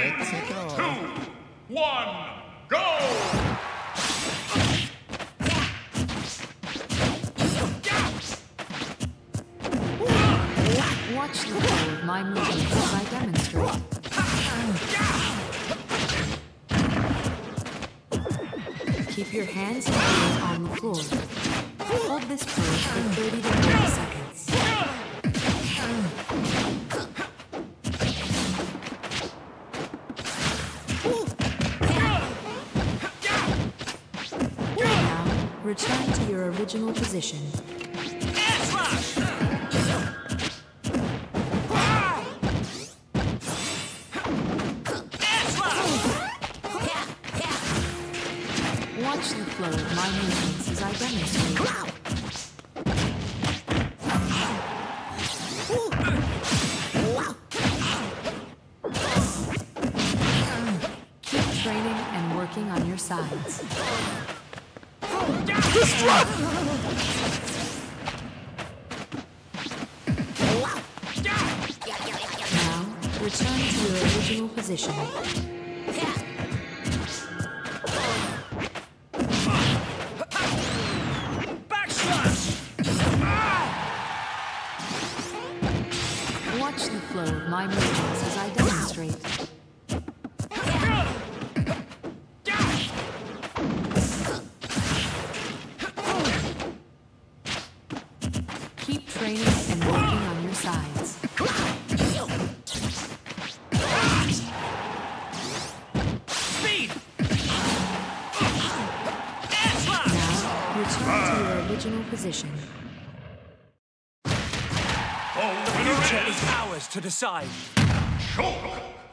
one, go! Watch the flow of my movements as I demonstrate. Keep your hands and feet on the floor. Hold this pose for 30 to 40 seconds. Now, return to your original position. Watch the flow of my movements as I demonstrate. Keep training and working on your sides. Now, return to your original position. Watch the flow of my movements as I demonstrate. Keep training and working on your sides. Speed! Now, return to your original position. The future is ours to decide. Show!